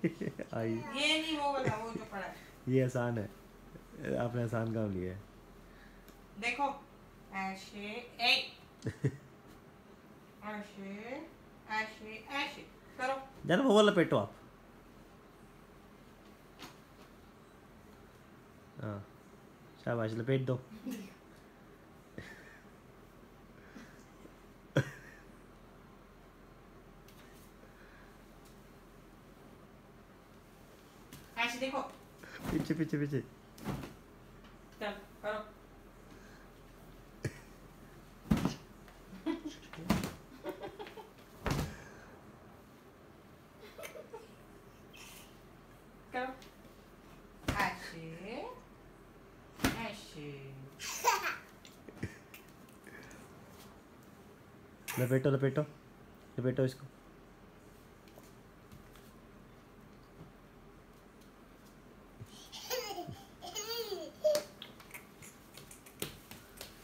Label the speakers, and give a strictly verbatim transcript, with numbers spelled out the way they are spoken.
Speaker 1: आई।
Speaker 2: ये नहीं वो वाला, वो जो पड़ा है।
Speaker 1: ये आसान है, आपने आसान काम लिया है।
Speaker 2: देखो ऐसे ए ऐसे ऐसे ऐसे करो।
Speaker 1: जानो वो वाला लपेटो आप। हाँ शाबाश, लपेट दो।
Speaker 2: ऐसे देखो।
Speaker 1: पीछे पीछे पीछे।
Speaker 2: चल करो। करो ऐसे ऐसे।
Speaker 1: लपेटो लपेटो लपेटो इसको।